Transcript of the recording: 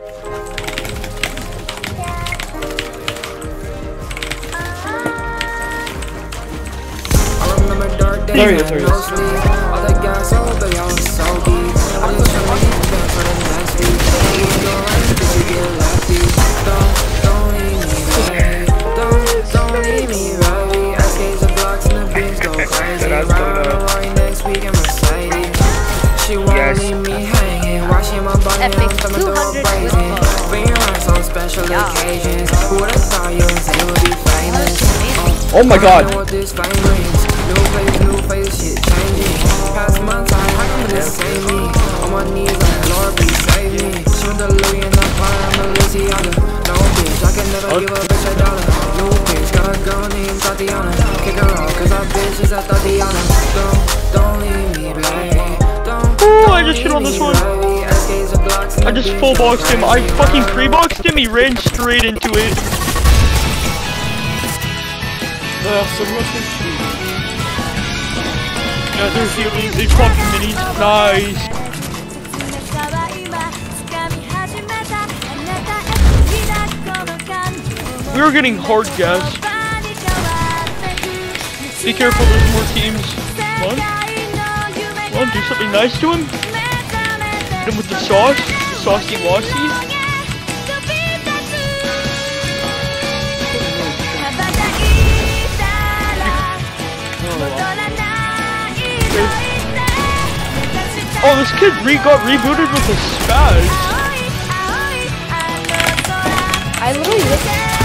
There he is, there he is. She wanna leave me hanging, washing my body on from the door brazen. Bringing rice on special occasions. Who would've thought you and say you would be famous? Oh my god. New face, shit changing. Past my time, how come this ain't me? On my knees, like Lord, please save me. She went to Louis in the fire, I'm a Luciana. No bitch, I can never give a bitch $1. New bitch, got a girl named Tatiana. Kick her off, cause our bitch is a Tatiana. Don't leave me, babe. Ooh, I just hit on this one. I just full boxed him. I fucking pre-boxed him, he ran straight into it. Yeah, there's healing, they fucking minis. Nice. We are getting hard gas. Be careful, there's more teams. Come on. Come on, do something nice to him. Hit him with the sauce. The saucy wassy. Oh, this kid got rebooted with a spaz. I literally